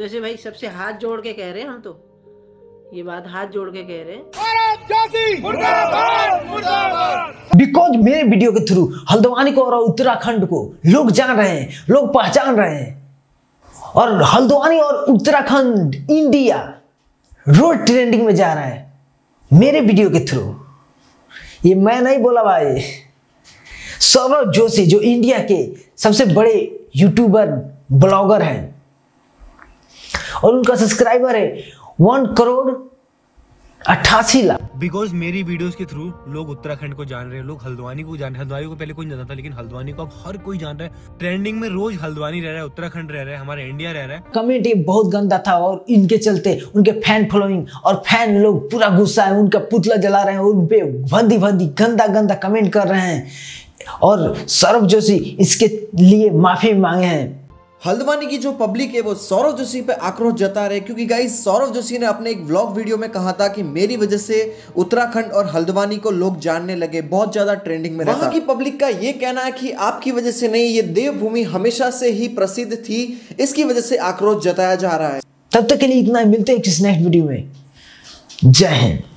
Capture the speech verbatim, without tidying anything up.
जैसे भाई सबसे हाथ जोड़ के कह रहे हैं, हम तो ये बात हाथ जोड़ के कह रहे हैं। बिकॉज मेरे वीडियो के थ्रू हल्द्वानी को और उत्तराखंड को लोग जान रहे हैं, लोग पहचान रहे हैं, और हल्द्वानी और उत्तराखंड इंडिया रोड ट्रेंडिंग में जा रहा है मेरे वीडियो के थ्रू। ये मैं नहीं बोला भाई, सौरभ जोशी जो इंडिया के सबसे बड़े यूट्यूबर ब्लॉगर हैं और उनका सब्सक्राइबर है वन करोड़ अट्ठासी लाख। बिकॉज मेरी वीडियोस के थ्रू लोग उत्तराखंड को जान रहे हैं, लोग हल्द्वानी को जान रहे हैं। हल्द्वानी को पहले कोई नहीं जानता था, लेकिन हल्द्वानी को अब हर कोई जान रहा है। ट्रेंडिंग में रोज हल्द्वानी रह रहा है, उत्तराखंड रह रहा है, हमारा इंडिया रह रहा है। कमेंट ये बहुत गंदा था और इनके चलते उनके फैन फॉलोइंग और फैन लोग पूरा गुस्सा है, उनका पुतला जला रहे हैं, उन पे भद्दी भद्दी गंदा गंदा कमेंट कर रहे हैं और सौरभ जोशी इसके लिए माफी मांगे हैं। हल्द्वानी की जो पब्लिक है वो सौरभ जोशी पे आक्रोश जता रहे हैं, क्योंकि गाइस सौरभ जोशी ने अपने एक व्लॉग वीडियो में कहा था कि मेरी वजह से उत्तराखंड और हल्द्वानी को लोग जानने लगे, बहुत ज्यादा ट्रेंडिंग में रहता। वहां की पब्लिक का ये कहना है कि आपकी वजह से नहीं, ये देवभूमि हमेशा से ही प्रसिद्ध थी, इसकी वजह से आक्रोश जताया जा रहा है। तब तक के लिए इतना, मिलते हैं किसी नेक्स्ट वीडियो में। जय हिंद।